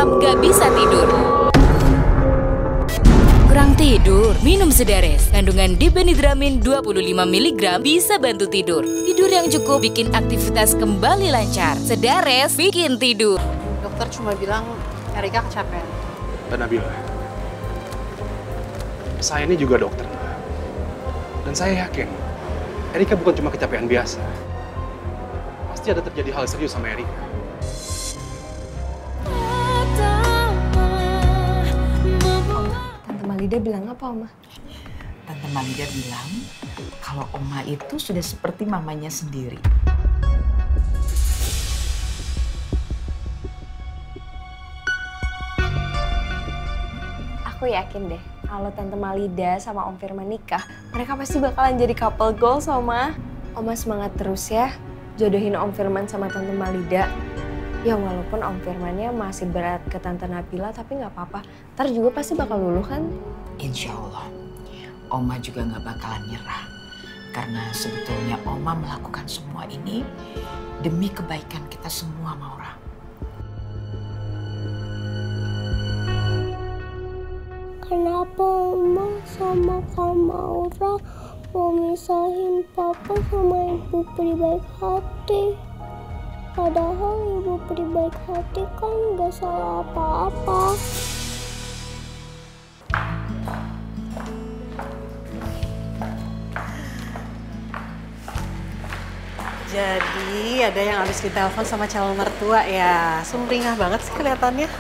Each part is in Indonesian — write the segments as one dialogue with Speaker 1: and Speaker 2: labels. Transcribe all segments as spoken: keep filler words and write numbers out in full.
Speaker 1: malam gak bisa tidur. Kurang tidur, minum Sedares. Kandungan dipenidramin dua puluh lima miligram bisa bantu tidur. Tidur yang cukup bikin aktivitas kembali lancar. Sedares bikin tidur.
Speaker 2: Dokter cuma bilang Erika kecapean.
Speaker 3: Dan Nabila, saya ini juga dokter. Dan saya yakin, Erika bukan cuma kecapean biasa. Pasti ada terjadi hal serius sama Erika.
Speaker 4: Tante Malida bilang apa, Oma?
Speaker 5: Tante Malida bilang kalau Oma itu sudah seperti mamanya sendiri.
Speaker 4: Aku yakin deh, kalau Tante Malida sama Om Firman nikah, mereka pasti bakalan jadi couple goals, Oma. Oma semangat terus ya, jodohin Om Firman sama Tante Malida. Ya walaupun Om Firmannya masih berat ke Tante Nabila, tapi nggak apa-apa. Ntar juga pasti bakal luluh kan?
Speaker 5: Insya Allah, Oma juga nggak bakalan nyerah. Karena sebetulnya Oma melakukan semua ini demi kebaikan kita semua, Maura.
Speaker 6: Kenapa Oma sama Kak Maura mau misahin Papa sama Ibu Pri baik hati? Padahal Ibu Pri baik hati kan gak salah apa-apa.
Speaker 2: Jadi ada yang habis ditelepon sama calon mertua ya. Sumringah banget sih kelihatannya.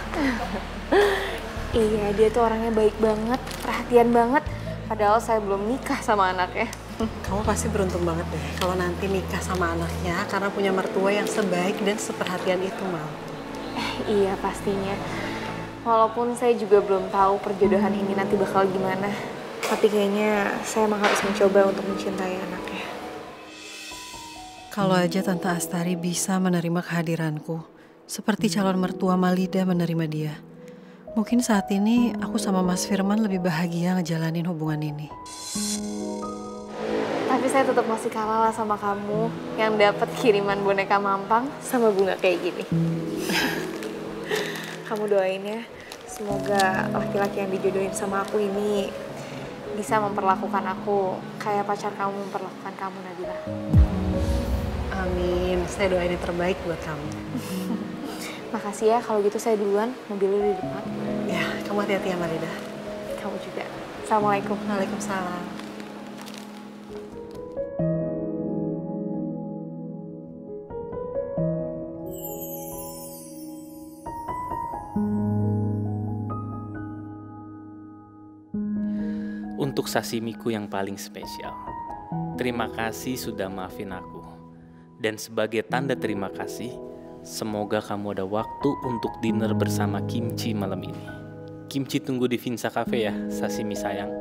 Speaker 4: Iya, dia tuh orangnya baik banget, perhatian banget. Padahal saya belum nikah sama anaknya.
Speaker 2: Kamu pasti beruntung banget deh kalau nanti nikah sama anaknya karena punya mertua yang sebaik dan seperhatian itu, Mal.
Speaker 4: Eh, iya pastinya. Walaupun saya juga belum tahu perjodohan ini nanti bakal gimana. Tapi kayaknya saya emang harus mencoba untuk mencintai anaknya.
Speaker 2: Kalau aja Tante Astari bisa menerima kehadiranku, seperti calon mertua Malida menerima dia. Mungkin saat ini aku sama Mas Firman lebih bahagia ngejalanin hubungan ini.
Speaker 4: Tapi saya tetap masih kalah lah sama kamu yang dapat kiriman boneka mampang sama bunga kayak gini. Kamu doain ya, semoga laki-laki yang dijodohin sama aku ini bisa memperlakukan aku kayak pacar kamu memperlakukan kamu, Nabila.
Speaker 2: Amin, saya doain yang terbaik buat kamu.
Speaker 4: Makasih ya, kalau gitu saya duluan, mobilnya di depan.
Speaker 2: Ya, kamu hati-hati ya Malida.
Speaker 4: Kamu juga. Assalamualaikum.
Speaker 2: Waalaikumsalam.
Speaker 7: Untuk sashimiku yang paling spesial, terima kasih sudah maafin aku. Dan sebagai tanda terima kasih, semoga kamu ada waktu untuk dinner bersama Kimchi malam ini. Kimchi tunggu di Vinsa Cafe ya, sashimi sayang.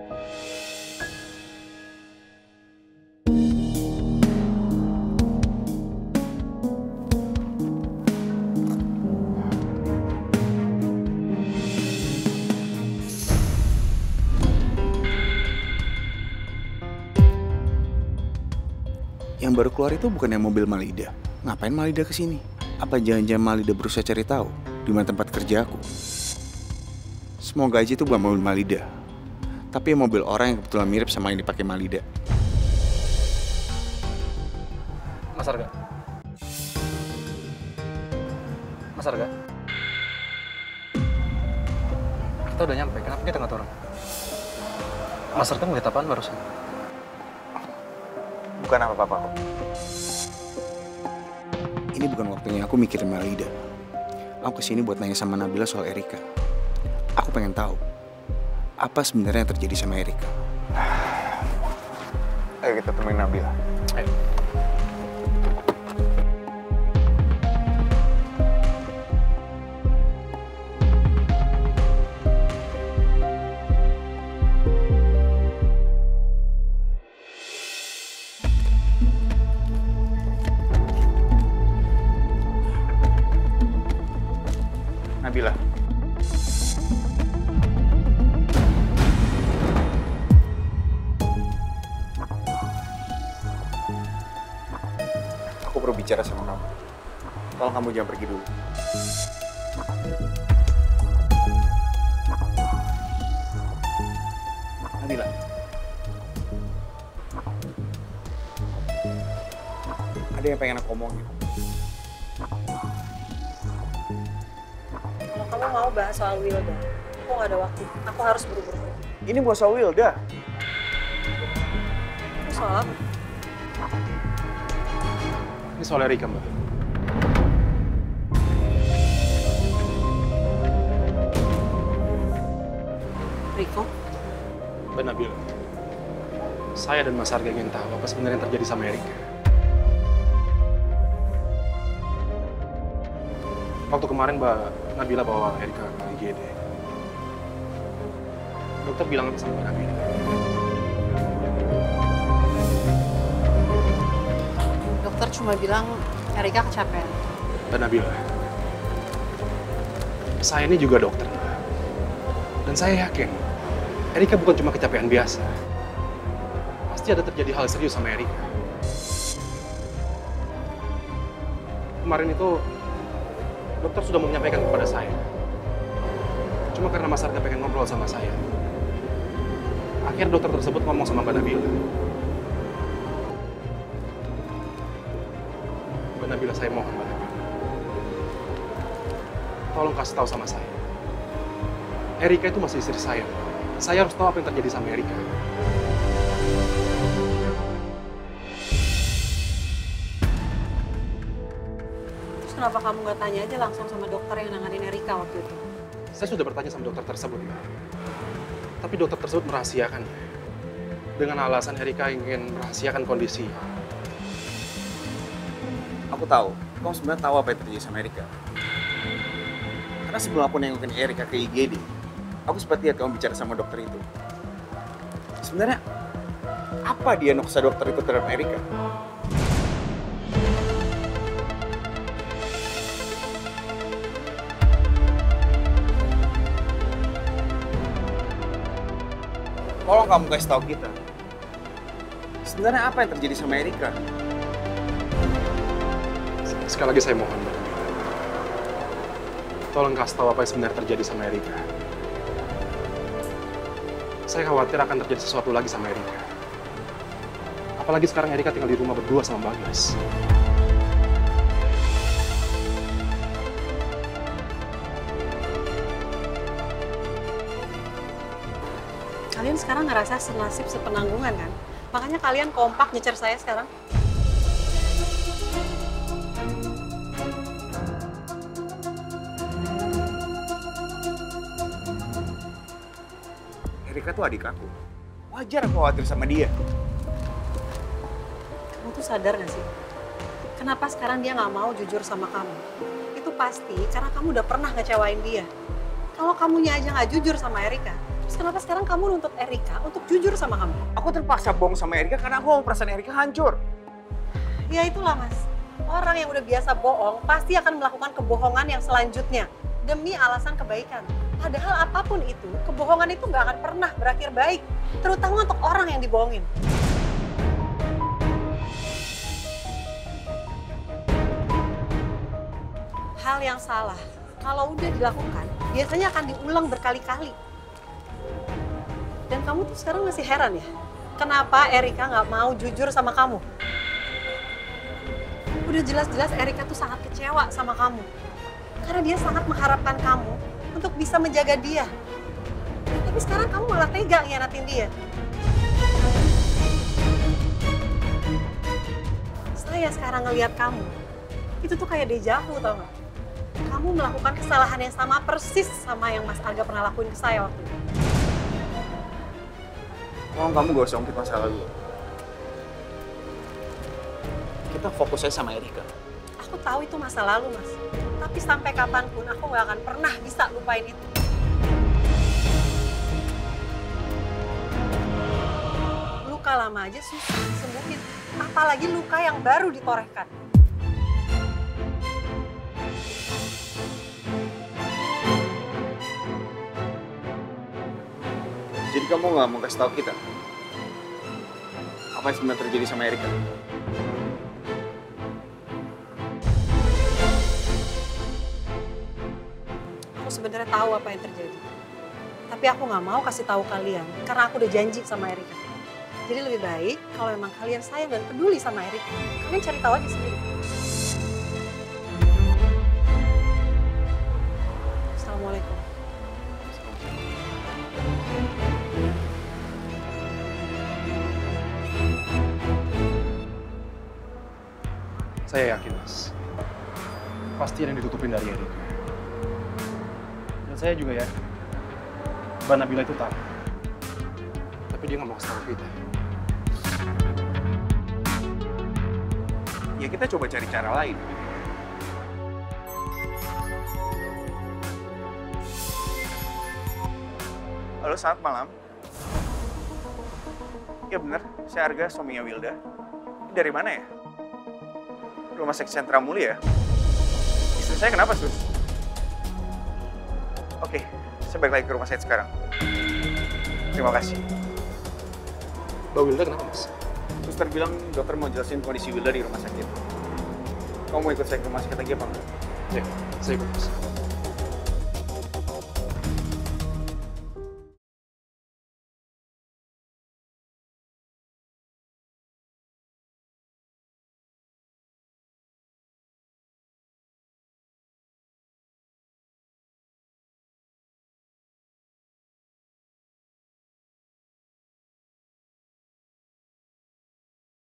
Speaker 8: Yang baru keluar itu bukan yang mobil Malida. Ngapain Malida kesini? Apa jangan-jangan Malida berusaha cari tahu di mana tempat kerja aku? Semoga aja itu bukan mobil Malida, tapi mobil orang yang kebetulan mirip sama yang dipakai Malida.
Speaker 3: Mas Arga. Mas Arga. Kita udah nyampe, kenapa kita nggak turun? Mas Arga ngeliat apaan barusan?
Speaker 8: Bukan apa-apa kok. Ini bukan waktunya aku mikirin Malida. Aku kesini buat nanya sama Nabila soal Erika. Aku pengen tahu apa sebenarnya yang terjadi sama Erika. Ayo kita temuin Nabila.
Speaker 3: Ayo.
Speaker 8: Nabila. Aku perlu bicara sama kamu. Tolong kamu jangan pergi dulu. Ada yang pengen aku omongin.
Speaker 2: Kalau kamu mau bahas soal Wilda, aku nggak ada waktu. Aku harus buru-buru.
Speaker 8: Ini buat soal Wilda.
Speaker 2: Itu soal apa?
Speaker 3: Ini soal Erika, Mbak.
Speaker 2: Riko?
Speaker 3: Mbak Nabila, saya dan Mas Arga ingin tahu apa sebenarnya yang terjadi sama Erika. Waktu kemarin Mbak Nabila bawa Erika ke I G D. Dokter bilang apa sama Mbak Nabila?
Speaker 2: Dokter cuma bilang Erika kecapean.
Speaker 3: Mbak Nabila, saya ini juga dokter, Mbak. Dan saya yakin, Erika bukan cuma kecapean biasa. Pasti ada terjadi hal serius sama Erika. Kemarin itu, dokter sudah mau menyampaikan kepada saya. Cuma karena Mas Arga pengen ngobrol sama saya. Akhirnya dokter tersebut ngomong sama Mbak Nabila. Mbak Nabila, saya mohon Mbak Nabila. Tolong kasih tahu sama saya. Erika itu masih istri saya. Saya harus tahu apa yang terjadi sama Erika.
Speaker 2: Terus kenapa kamu nggak tanya aja langsung sama dokter yang nanganin Erika waktu itu?
Speaker 3: Saya sudah bertanya sama dokter tersebut, Mbak. Tapi dokter tersebut merahasiakan. Dengan alasan Erika ingin merahasiakan kondisi.
Speaker 8: Aku tahu, kamu sebenarnya tahu apa yang terjadi sama Erika. Karena sebelum aku nengokin Erika ke I G D, aku sempat lihat kamu bicara sama dokter itu. Sebenarnya, apa diagnosa dokter itu terhadap Erika? Tolong kamu kasih tahu kita. Sebenarnya apa yang terjadi sama Erika?
Speaker 3: Sekali lagi saya mohon, Mbak. Tolong kasih tahu apa yang sebenarnya terjadi sama Erika. Saya khawatir akan terjadi sesuatu lagi sama Erika. Apalagi sekarang Erika tinggal di rumah berdua sama Bagas.
Speaker 2: Kalian sekarang ngerasa senasib sepenanggungan kan? Makanya kalian kompak nyecer saya sekarang.
Speaker 8: Erika tuh adik aku. Wajar aku khawatir sama dia.
Speaker 2: Kamu tuh sadar gak sih? Kenapa sekarang dia nggak mau jujur sama kamu? Itu pasti karena kamu udah pernah ngecewain dia. Kalau kamunya aja nggak jujur sama Erika, terus kenapa sekarang kamu nuntut Erika untuk jujur sama kamu?
Speaker 8: Aku terpaksa bohong sama Erika karena aku mau perasaan Erika hancur.
Speaker 2: Ya itulah Mas, orang yang udah biasa bohong pasti akan melakukan kebohongan yang selanjutnya demi alasan kebaikan. Padahal apapun itu, kebohongan itu nggak akan pernah berakhir baik, terutama untuk orang yang dibohongin. Hal yang salah, kalau udah dilakukan, biasanya akan diulang berkali-kali. Dan kamu tuh sekarang masih heran ya? Kenapa Erika nggak mau jujur sama kamu? Udah jelas-jelas Erika tuh sangat kecewa sama kamu. Karena dia sangat mengharapkan kamu untuk bisa menjaga dia. Tapi sekarang kamu malah tega ngianatin dia. Saya sekarang ngelihat kamu, itu tuh kayak deja vu, tau gak? Kamu melakukan kesalahan yang sama persis sama yang Mas Arga pernah lakuin ke saya waktu itu.
Speaker 8: Tolong kamu gak usah ungkit masalah dulu. Kita fokus aja sama Erika.
Speaker 2: Aku tahu itu masa lalu, Mas. Tapi sampai kapanpun aku gak akan pernah bisa lupain itu. Luka lama aja susah disembuhin. Apalagi luka yang baru ditorehkan.
Speaker 8: Jadi kamu gak mau kasih tahu kita apa yang sebenarnya terjadi sama Erika?
Speaker 2: Aku sebenarnya tahu apa yang terjadi. Tapi aku nggak mau kasih tahu kalian karena aku udah janji sama Erika. Jadi lebih baik kalau memang kalian sayang dan peduli sama Erika, kalian cari tahu aja sendiri.
Speaker 3: Saya yakin, Mas. Pasti ada yang ditutupin dari Edo. Dan saya juga ya, Mbak Nabila itu tahu. Tapi dia nggak mau kasih tahu kita.
Speaker 8: Ya kita coba cari cara lain. Halo, selamat malam. Ya benar, saya Arga, suaminya Wilda. Dari mana ya? Rumah Sakit Sentra Mulia ya? Istri saya kenapa, Sus? Oke, saya balik lagi ke rumah sakit sekarang. Terima kasih.
Speaker 3: Mbak Wilda kenapa, Mas?
Speaker 8: Suster bilang dokter mau jelasin kondisi Wilda di rumah sakit. Kamu mau ikut saya ke rumah sakit lagi apa enggak?
Speaker 3: Ya, saya ikut, Mas.